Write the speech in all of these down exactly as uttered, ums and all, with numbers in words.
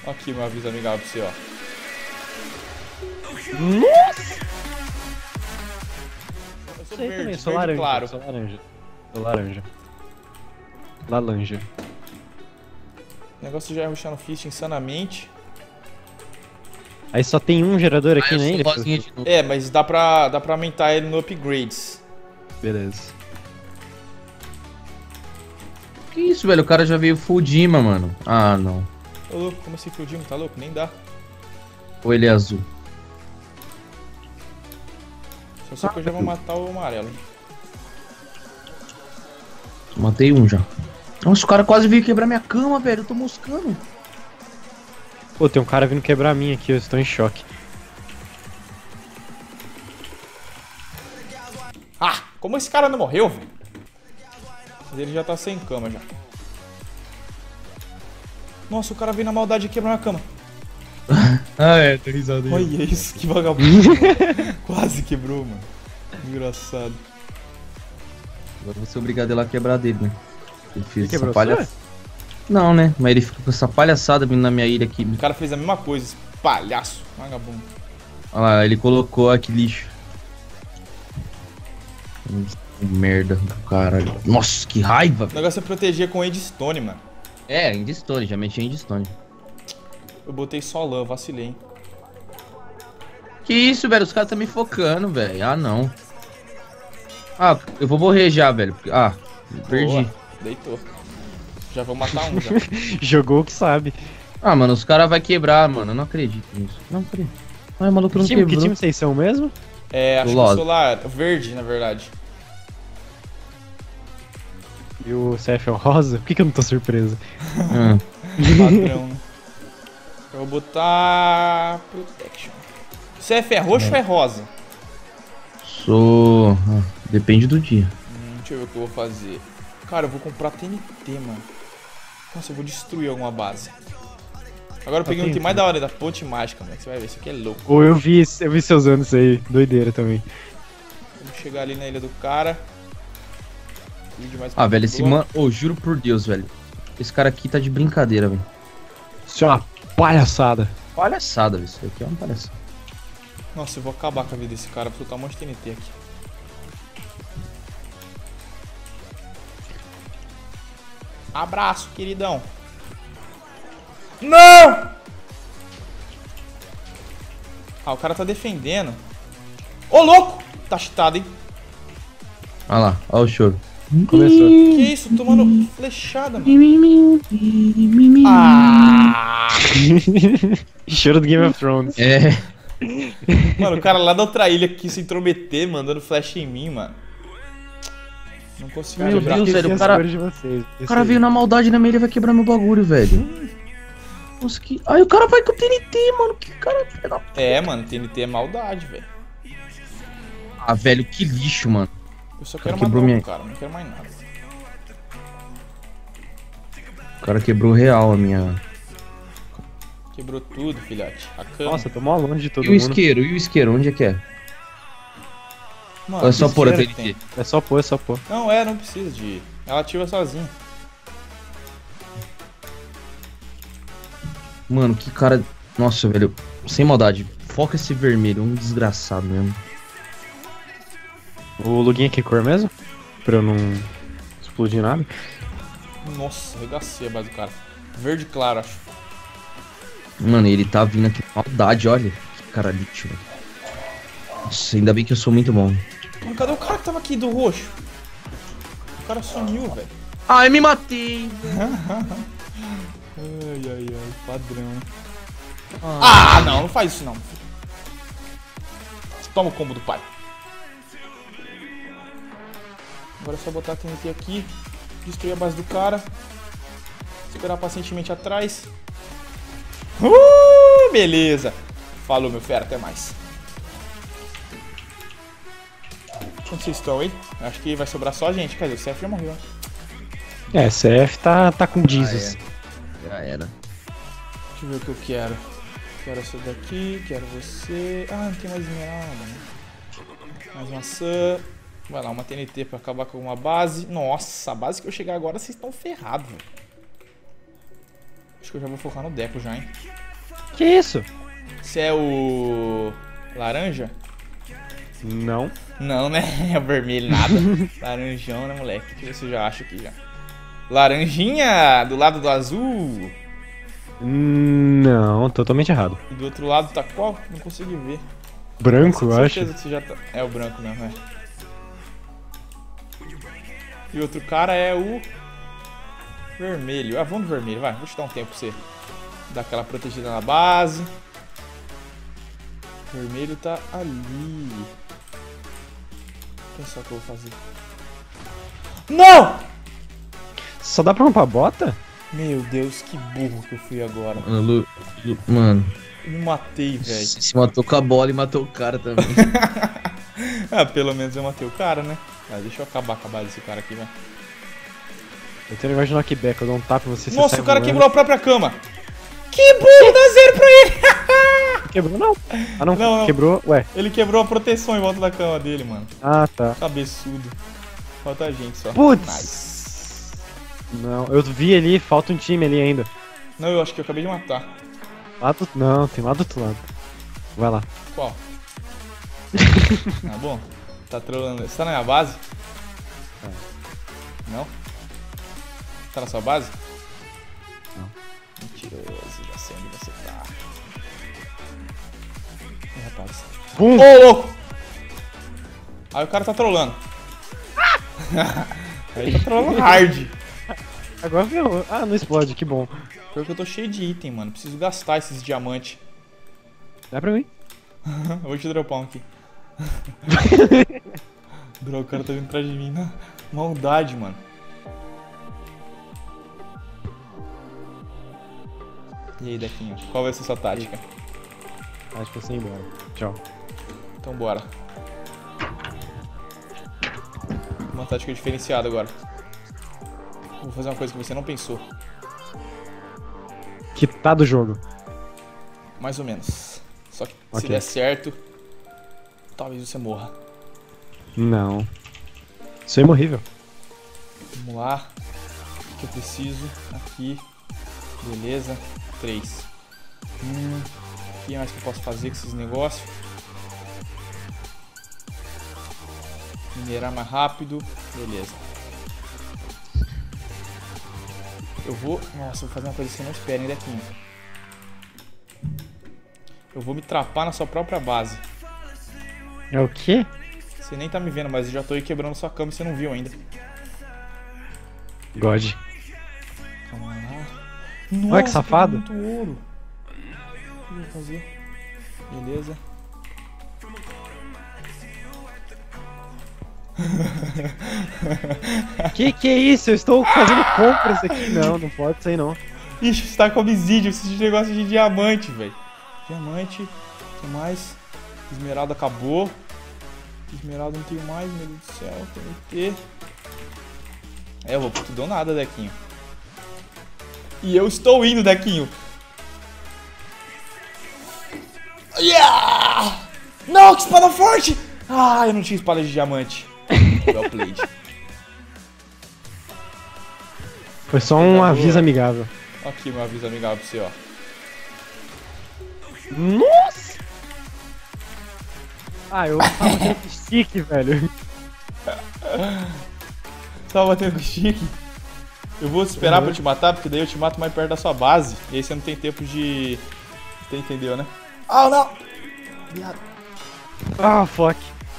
Aqui, meu aviso amigável pra você, ó. Nossa! Eu sou Sei verde, também, sou verde laranja, claro. sou laranja. Sou laranja. Laranja. O negócio já é rushar no Fist insanamente. Aí só tem um gerador aqui Ah, eu na sou ilha? rosinha de novo. É, mas dá pra, dá pra aumentar ele no upgrades. Beleza. Que isso, velho? O cara já veio full Dima, mano. Ah, não. Ô louco, como assim full Dima? Tá louco? Nem dá. Ou ele é azul? Só sei que eu já vou matar o amarelo. Matei um já. Nossa, o cara quase veio quebrar minha cama, velho. Eu tô moscando. Pô, tem um cara vindo quebrar a minha aqui, eu estou em choque. Ah, como esse cara não morreu, velho? Mas ele já tá sem cama já. Nossa, o cara veio na maldade e quebrou minha cama. Ah, é, tô risado aí. Olha isso, que vagabundo. Quase quebrou, mano. Engraçado. Agora eu vou ser obrigado a ir lá quebrar dele, né? Ele fez Ele essa quebrou palha... sua? Não, né? Mas ele ficou com essa palhaçada vindo na minha ilha aqui. O cara fez a mesma coisa, esse palhaço. Vagabundo. Olha lá, ele colocou aqui lixo. Merda do caralho. Nossa, que raiva. O negócio é proteger com Endstone, mano. É, Endstone, já mexi em Endstone. Eu botei só lã, vacilei, hein? Que isso, velho? Os caras tá me focando, velho. Ah, não. Ah, eu vou morrer já, velho. Ah, perdi. Boa, deitou. Já vou matar um já. Jogou o que sabe. Ah, mano, os caras vão quebrar, mano. Eu não acredito nisso. Não acredito. Ai, o maluco não Que time, que quebrou. time vocês são mesmo? É, acho que Lolo. eu sou lá, verde, na verdade. E o C F é o rosa? Por que, que eu não tô surpreso? Ah. Padrão, né? Eu vou botar... Protection. C F é roxo ou é rosa? Sou... ah, depende do dia. Hum, deixa eu ver o que eu vou fazer. Cara, eu vou comprar T N T, mano. Nossa, eu vou destruir alguma base. Agora eu peguei um item mais da hora da ponte mágica, mano. Você vai ver, isso aqui é louco. Ou eu vi, eu vi você usando isso aí. Doideira também. Vamos chegar ali na ilha do cara. Vídeo mais Ah, velho, esse boa. mano... Ô, juro por Deus, velho. Esse cara aqui tá de brincadeira, velho. Isso é uma palhaçada. Palhaçada, velho. Isso aqui é uma palhaçada. Nossa, eu vou acabar com a vida desse cara. Vou soltar um monte de T N T aqui. Abraço, queridão. Não! Ah, o cara tá defendendo. Ô, louco! Tá cheatado, hein? Olha lá, olha o choro. Começou. Que isso? Tomando flechada, mano. Ah! Cheiro do Game of Thrones. É. Mano, o cara lá da outra ilha quis se intrometer, mandando flash em mim, mano. Não consigo Meu quebrar. Deus, velho, o As cara- cores de vocês. O cara veio na maldade na minha ilha e vai quebrar meu bagulho, velho. Nossa, que... Aí o cara vai com o T N T, mano. Que cara... filho da- É, mano, T N T é maldade, velho. Ah, velho, que lixo, mano. Eu só O cara quero matar quebrou o minha- cara, não quero mais nada. O cara quebrou real a minha... Quebrou tudo, filhote. A cama. Nossa, tô mó longe de todo E o mundo. isqueiro? E o isqueiro? Onde é que é? Mano, Ou é só que pôr a isqueiro T que N T? tem? É só pôr, é só pôr. Não, é, não precisa de ir. Ela ativa sozinha. Mano, que cara... Nossa, velho. Sem maldade. Foca esse vermelho. Um desgraçado mesmo. O login é que cor mesmo? Pra eu não explodir nada. Nossa, arregacei a base do cara. Verde claro, acho. Mano, ele tá vindo aqui com maldade, olha. Que cara lixo, velho. Nossa, ainda bem que eu sou muito bom. Mano, cadê o cara que tava aqui do roxo? O cara sumiu, velho. Ai, me matei. Ai, ai, ai, padrão. Ah, não, não faz isso não. Toma o combo do pai. Agora é só botar a T N T aqui. Destruir a base do cara. Segurar pacientemente atrás. Uh, beleza. Falou, meu fera, até mais. Onde vocês estão, hein? Acho que vai sobrar só a gente. Cadê? O C F já morreu, né? É, C F tá, tá com Jesus. Já era. Deixa eu ver o que eu quero. Quero essa daqui, quero você. Ah, não tem mais esmeralda, né? Mais maçã. Vai lá, uma T N T pra acabar com uma base. Nossa, a base que eu chegar agora, vocês estão ferrados, velho. Acho que eu já vou focar no Deco já, hein? Que isso? Você é o... laranja? Não. Não, né? É o vermelho, nada. Laranjão, né, moleque? Deixa eu ver se eu já acho aqui já. Laranjinha do lado do azul. Não, totalmente errado. E do outro lado tá qual? Não consegui ver. Branco, eu Tenho acho. certeza que você já tá... É o branco mesmo, é. E o outro cara é o... vermelho. Ah, vamos do vermelho, vai. Vou te dar um tempo pra você dar aquela protegida na base. O vermelho tá ali. Pensar o que eu vou fazer. Não! Só dá pra comprar bota? Meu Deus, que burro que eu fui agora. Mano, Lu, Lu, mano. Eu me matei, velho. Se matou com a bola e matou o cara também. Ah, pelo menos eu matei o cara, né? Ah, deixa eu acabar com a base desse cara aqui, velho. Eu tenho um negócio de knockback, eu dou um tapa em você. você Nossa, sai o cara voando. quebrou a própria cama. Que burro, dá zero pra ele. Quebrou não. Ah não, Não, não. quebrou. Ué. Ele quebrou a proteção em volta da cama dele, mano. Ah, tá. Cabeçudo. Falta a gente só. Putz. Nice. Não, eu vi ali, falta um time ali ainda. Não, eu acho que eu acabei de matar. Lá do... Não, tem lá do outro lado. Vai lá. Qual? Ah, bom. Tá trolando. Você tá na minha base? É. Não? Tá na sua base? Não. Mentiroso, já sei onde você tá. Ih, rapaz. Bum! Ô, louco! Aí o cara tá trolando. Aí tá trolando hard. Agora ferrou. Ah, não explode, que bom. Pior que eu tô cheio de item, mano. Preciso gastar esses diamantes. Dá pra mim? Eu vou te dropar um aqui. Droga, o cara tá vindo atrás de mim na maldade, mano. E aí, Dequinho, qual vai ser sua tática? Acho que eu sei ir embora. Tchau. Então bora. Uma tática diferenciada agora. Vou fazer uma coisa que você não pensou. Que tá do jogo. Mais ou menos. Só que se Ok. der certo, talvez você morra. Não. Isso é imorrível. Vamos lá. O que eu preciso? Aqui. Beleza. Três. Hum. O que mais que eu posso fazer com esses negócios? Minerar mais rápido. Beleza. Eu vou... Nossa, vou fazer uma coisa que você não espera, hein, Dequinho? Eu vou me trapar na sua própria base. É o quê? Você nem tá me vendo, mas eu já tô aí quebrando sua cama e você não viu ainda. God. Calma lá. Nossa, Olha que safado. tem muito ouro. O que eu vou fazer? Beleza. Que que é isso? Eu estou fazendo compras aqui. Não, não pode ser não. Ixi, você tá com obsídio, eu preciso de negócio de diamante, velho. Diamante, o que mais? Esmeralda acabou. Esmeralda não tenho mais, meu Deus do céu, tem que ter. É, eu vou por tudo ou nada, Dequinho. E eu estou indo, Dequinho. Yeah! Não, que espada forte! Ah, eu não tinha espada de diamante. Well played. Foi só um aviso amigável. Aqui, meu aviso amigável pra você, ó. Nossa! Ah, eu tava batendo com stick, velho. Você tava batendo com stick? Eu vou esperar Uhum. pra te matar, porque daí eu te mato mais perto da sua base. E aí você não tem tempo de... Você entendeu, né? Ah, não! Viado. Ah, fuck.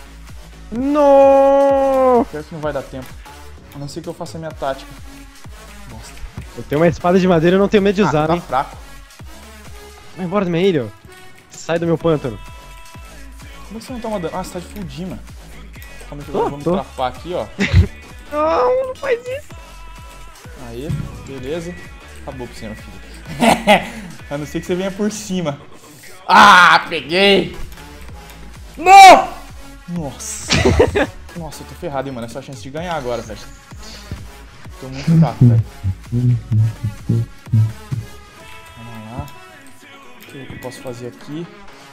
No! Pior que não vai dar tempo. A não ser que eu faça a minha tática. Bosta. Eu tenho uma espada de madeira e eu não tenho medo de Ah, usar, tá hein? fraco. Vai embora da minha ilha, ó. Sai do meu pântano. Como é que você não toma dano? Ah, você tá de full Dima. Calma aí que Tô, eu vou me tô. trapar aqui, ó. Não, não faz isso. Aí, beleza. Acabou pra você, meu filho. A não ser que você venha por cima. Ah, peguei! Não! Nossa. Nossa, eu tô ferrado, hein, mano. Essa é a chance de ganhar agora, velho. Tô muito fraco, velho. Vamos lá. O que eu posso fazer aqui?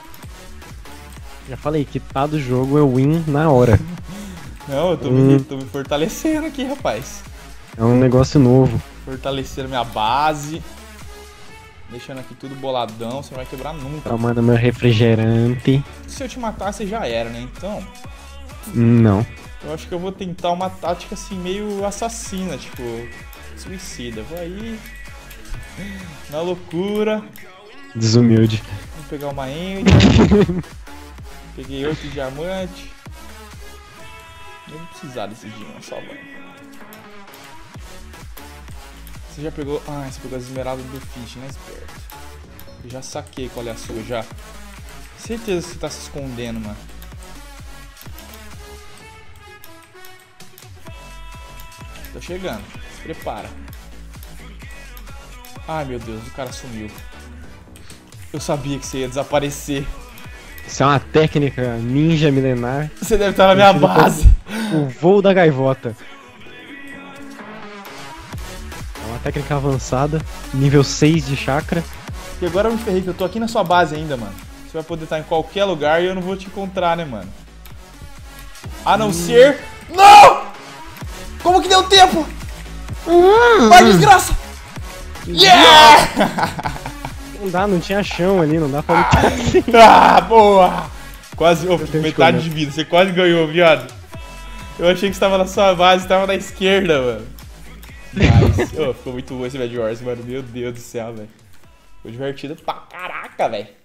Já falei que tá do jogo, eu win na hora. Não, eu tô, Hum. me, tô me fortalecendo aqui, rapaz. É um negócio novo. Fortalecendo minha base. Deixando aqui tudo boladão, você não vai quebrar nunca. Tomando meu refrigerante. Se eu te matar, você já era, né? Então, Não. eu acho que eu vou tentar uma tática assim, meio assassina, tipo, suicida. Vou aí, na loucura. Desumilde. Vou pegar uma ender. Peguei oito diamantes. Eu vou precisar desse diamante só, mano. Você já pegou... Ah, você pegou as esmeraldas do Fish, né, esperto? Eu já saquei qual é a sua, já. Certeza que você tá se escondendo, mano. Tô chegando. Se prepara. Ai, meu Deus, o cara sumiu. Eu sabia que você ia desaparecer. Isso é uma técnica ninja milenar. Você deve estar na minha base. O voo da gaivota. É uma técnica avançada, nível seis de chakra. E agora eu me ferrei que eu tô aqui na sua base ainda, mano. Você vai poder estar em qualquer lugar e eu não vou te encontrar, né, mano? A não hum. ser... Não! Como que deu tempo? Hum. Vai, desgraça! Yeah! Não dá, não tinha chão ali, não dá pra lutar. Ah, boa! Quase, oh, metade de vida, você quase ganhou, viado. Eu achei que você tava na sua base, tava na esquerda, mano. Mas, oh, ficou muito bom esse Bad Wars, mano. Meu Deus do céu, velho. Ficou divertido pra caraca, velho.